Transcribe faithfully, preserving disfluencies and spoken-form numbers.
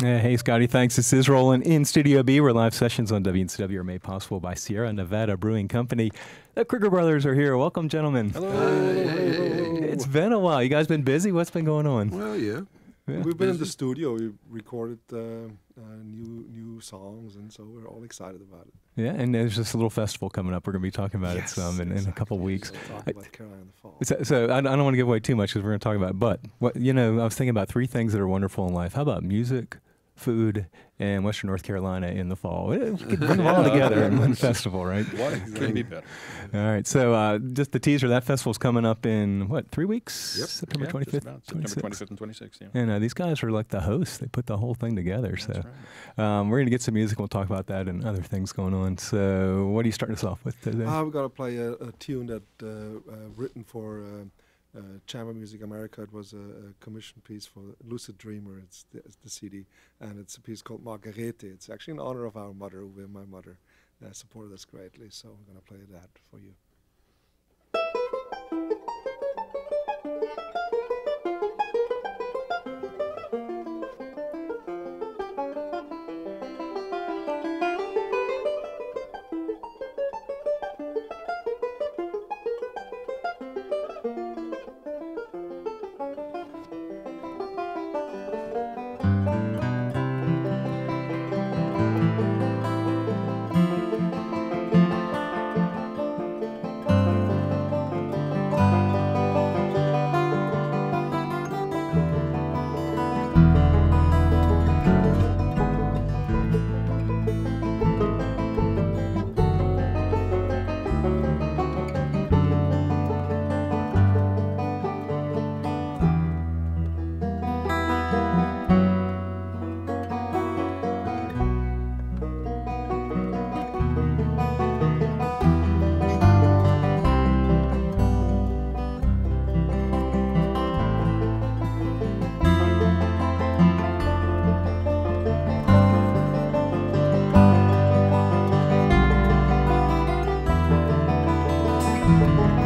Yeah, hey, Scotty, thanks. This is Roland in Studio B, where live sessions on W N C W are made possible by Sierra Nevada Brewing Company. The Kruger brothers are here. Welcome, gentlemen. Hello. Hey, hey, hey. It's been a while. You guys been busy? What's been going on? Well, yeah. Yeah. We've been in the studio. We recorded uh, uh, new new songs, and so we're all excited about it. Yeah, and there's just a little festival coming up. We're going to be talking about Yes, it some in, in a exactly. couple of weeks. We'll talk about Carolina Falls. So, so I, I don't want to give away too much because we're going to talk about it. But, what, you know, I was thinking about three things that are wonderful in life. How about music, food, and Western North Carolina in the fall? We could bring them all together in one festival, right? What could be better? All right. So uh, just the teaser, that festival's coming up in, what, three weeks? Yep. September Yeah, twenty-fifth, just about. September twenty-fifth and twenty-sixth, yeah. And uh, these guys are like the hosts. They put the whole thing together. That's So right. um, we're going to get some music. We'll talk about that and other things going on. So what are you starting us off with today? Uh, we're going to play a, a tune that uh, uh, written for uh, uh, Chamber Music America. It was a, a commission piece for Lucid Dreamer. It's the, it's the C D, and it's a piece called Margarete. It's actually in honor of our mother, who my mother uh, supported us greatly. So I'm going to play that for you. Thank you.